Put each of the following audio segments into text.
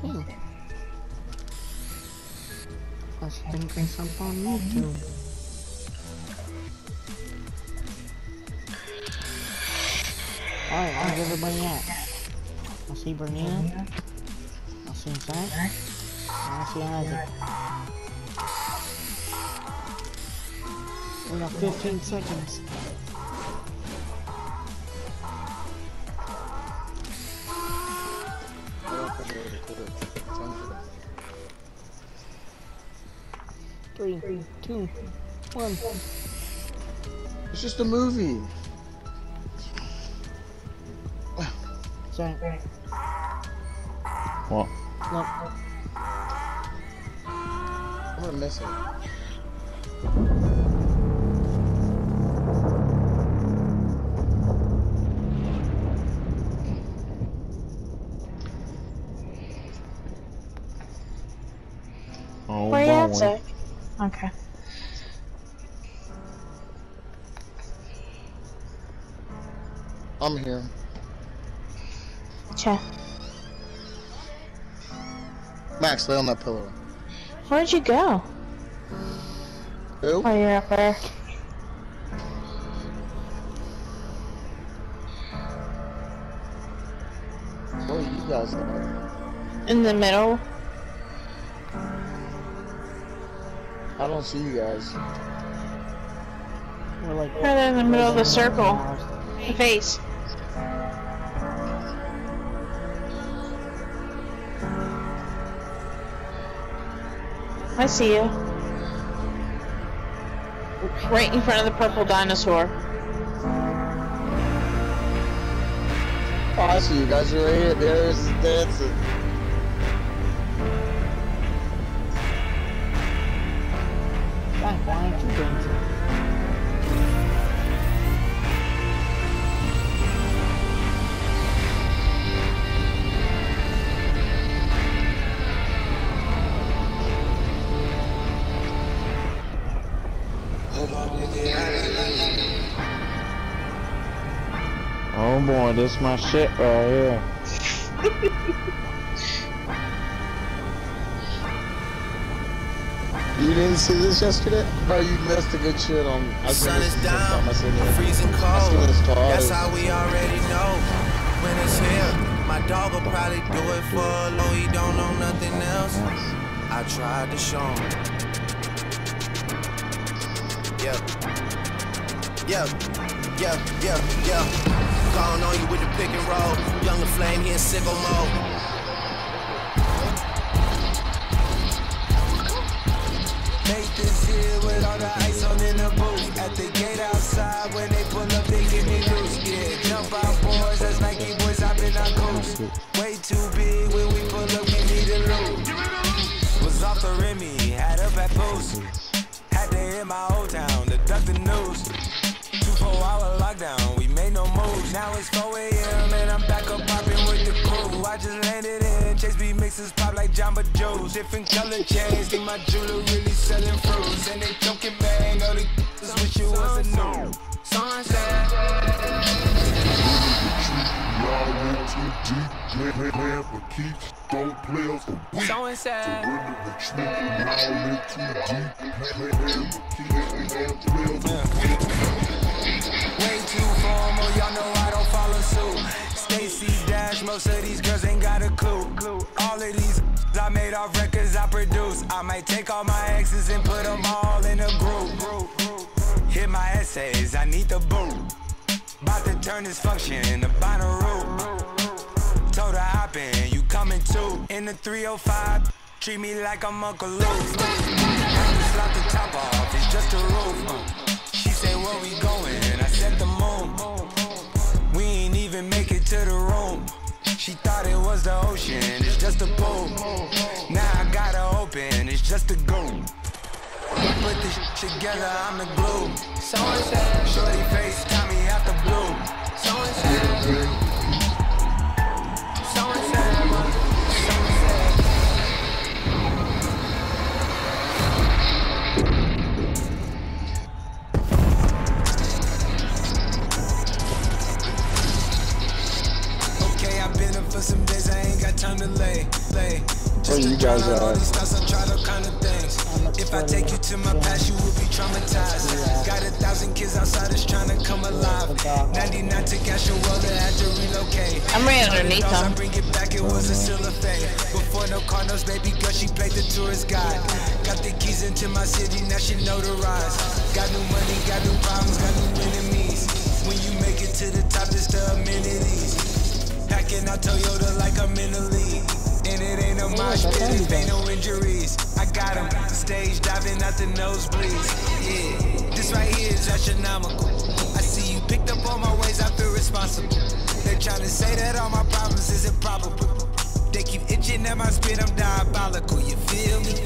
too. Let's think this up on YouTube. Alright, where's everybody at? I see Bernina. I see Zach. I see Isaac. We got 15 seconds. Three, two, one. It's just a movie. Sorry. What? Nope. I'm gonna miss it. Oh, where you at, Zach? Okay. I'm here. Okay. Max, lay on that pillow. Where'd you go? Who? Oh, you're up there. Where are you guys at? In the middle. I don't see you guys. We're like Right there in the middle of the circle. The face. I see you. Right in front of the purple dinosaur. Oh, I see you guys are right here. There's dancing. Zach, why aren't you dancing? Oh boy, this my shit right here. You didn't see this yesterday? Bro, you missed a good shit on. Sun is down, freezing cold. That's how we already know when it's here. My dog will probably do it for a low. He don't know nothing else. I tried to show him. Yeah. Calling on you with the pick and roll. Younger flame, he in sicko mode. Make this here with all the ice on in the booth. At the gate outside, when they pull up, they get me loose. Yeah, jump out, boys. That's Nike boys, I've been on coast. Way too big when we pull up, we need a loot. Was off the Remy, had up at post. Had to hit my old town to duck the news. 24-hour lockdown, we made no moves. Now it's 4 AM and I'm back up popping with the crew. I just landed in, Chase B mixes pop like Jamba Joe's. Different color chains, think my jeweler really selling fruits. And they joking bang, all the just wish you was a new sunset. Y'all went too deep, plan for keeps, don't play us for weak. So sad. Y'all went too deep, plan for keeps, don't play us for weak. Way too formal, y'all know I don't follow suit. Stacy Dash, most of these girls ain't got a clue. All of these I made off records I produce. I might take all my exes and put them all in a group. Hit my essays, I need the boot. About to turn this function into binary. Told her hop in, you coming too. In the 305, treat me like I'm Uncle Luke. I just slap the top off, it's just a roof. She said, where we going? I said the moon. We ain't even make it to the room. She thought it was the ocean, it's just a pool. Now I gotta open, it's just a goon. Put this shit together, I'm the glue. Someone said, shorty face, got me out the blue. Someone said, someone said, someone said. Okay, I've been up for some days, I ain't got time to lay. play. Where you guys at? All these thoughts, I try to kind of things. If I take you to my past, you will be traumatized. Got 1,000 kids outside that's trying to come alive. 99 to cash your world, I had to relocate. I'm right underneath I them. bring it back, it was a still a fade. Before no Cardinals, baby girl, she played the tourist guide. Got the keys into my city, now she notarized. Got new money, got new problems, got new enemies. When you make it to the top, it's the amenities. Packing out Toyota like I'm in the league. And it ain't no mosh pit, it ain't no injuries. I got him, stage diving out the nosebleeds. Yeah, this right here is astronomical. I see you picked up all my ways, I feel responsible. They're trying to say that all my problems is improbable. They keep itching at my spit, I'm diabolical, you feel me?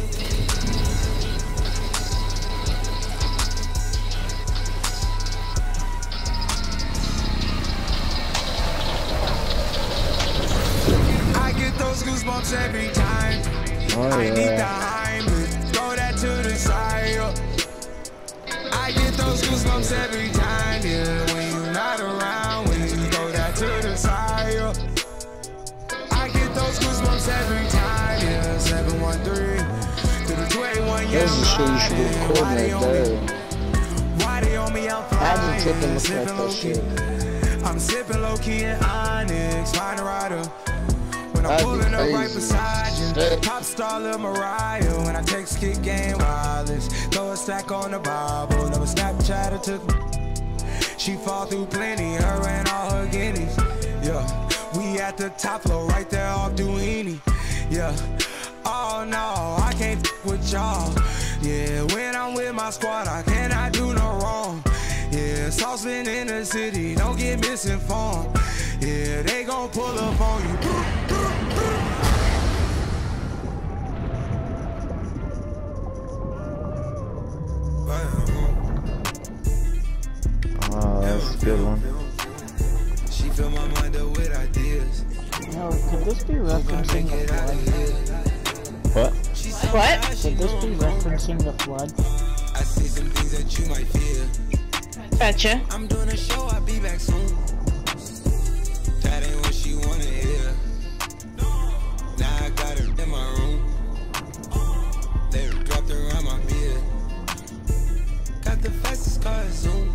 I get those goosebumps every time. I need the Heimlich, throw that to the side. I get those goosebumps every time, yeah. When you're not around, when you throw that to the side. I get those goosebumps every time, yeah. 713 to the 281, yeah. This is shit you should be recording right there. Why they on me out Imagine tipping the sipping fuck low that key. shit. I'm sipping low key in Onyx, find a rider. When I'm That'd be pulling up right crazy. beside you, Shit. pop star Lil Mariah. When I text kick game wireless, throw a stack on the Bible. Never Snapchat or took. She fall through plenty, her and all her guineas. Yeah, we at the top floor, right there off Duini. Yeah, oh no, I can't with y'all. Yeah, when I'm with my squad, I cannot do no wrong. Yeah, saucepan in the city, don't get misinformed. Yeah, they gon' pull up on you. Oh, that's a good one. She fill my mind up with ideas. No, could this be referencing the flood? What? What? Could this be referencing the flood? I see some things that you might fear. Betcha. I'm doing a show, I'll be back soon. That ain't what she wanna hear. Now I got her in my room. They dropped around my beard. Got the fastest car Zoom.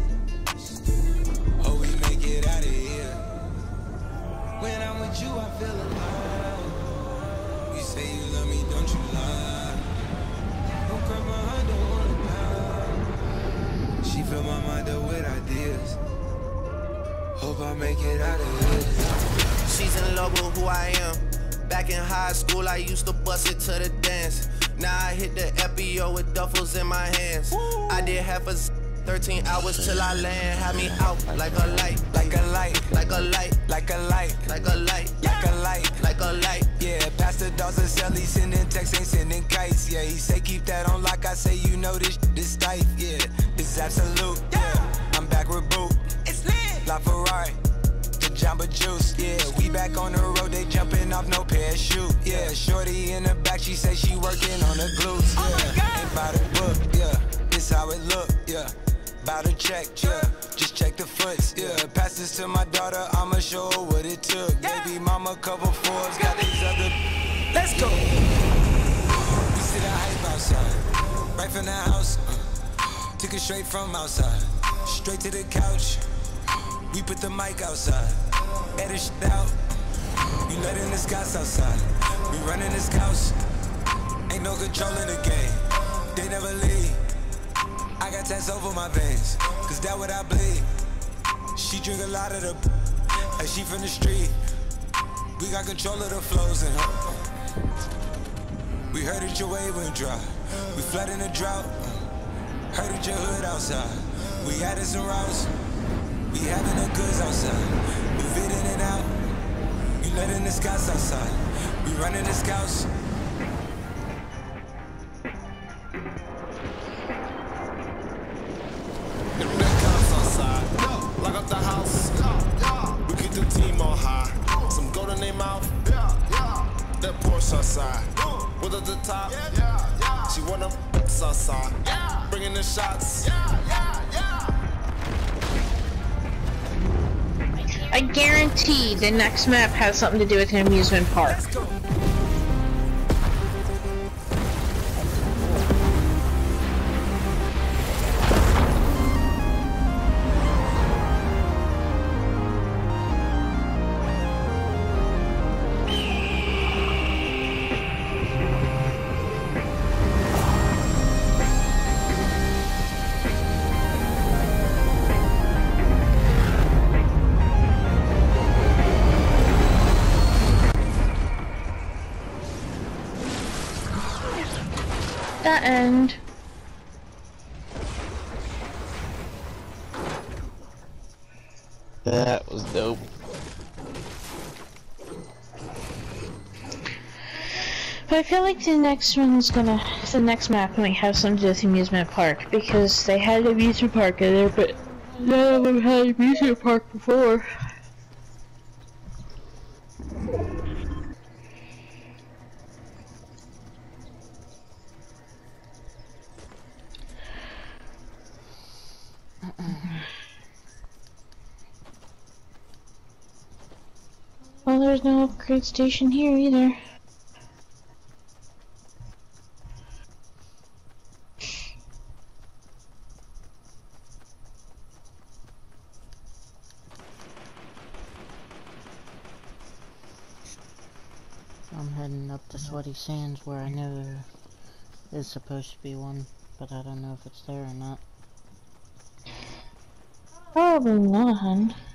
Hope we make it out of here. When I'm with you, I feel alive. You say you love me, don't you lie? Don't cry my heart, don't wanna die. She fill my mind up with ideas. Hope I make it out of here. She's in love with who I am. Back in high school, I used to bust it to the dance. Now I hit the FBO with duffels in my hands. I did half a 13 hours till I land. Had me out like a light, Like a light, like a light, like a light, like a light, like a light. like a light. Yeah, Pastor Dawson Sally sending texts, ain't sending kites. Yeah, he say keep that on lock. I say you know this tight. Yeah, this absolute. Yeah, I'm back with boot. It's lit. La Ferrari, the Jamba Juice. Yeah, we back on the road. They jumping off no parachute. Yeah, shorty in the back. She say she working on the glutes. Yeah, ain't by the book. Yeah, this how it look. Yeah. About to check, yeah, just check the foots, yeah. Pass this to my daughter, I'ma show her what it took. Baby mama, couple Forbes, got these other. Let's go. We see the hype outside, right from the house. Took it straight from outside, straight to the couch. We put the mic outside, edit shit out. We letting the scouts outside, we running the scouts. Ain't no control in the game, they never leave. I got tats over my veins, cause that what I bleed. She drink a lot of the like she from the street. We got control of the flows in her. We heard that your wave went dry. We flooding the drought. Heard that your hood outside. We added some routes. We having the goods outside. Move it in and out. We letting the scouts outside. We running the scouts. Lock up the house, we keep the team on high. Some gold in their mouth, that Porsche outside. With at the top, she wanna outside. Bringing the shots. I guarantee the next map has something to do with an amusement park. that end. That was dope. But I feel like the next map might have something to do with the amusement park, because they had an amusement park in there, but none of them had an amusement park before. Well, there's no upgrade station here either. I'm heading up to Sweaty Sands where I know there is supposed to be one, but I don't know if it's there or not. Probably not.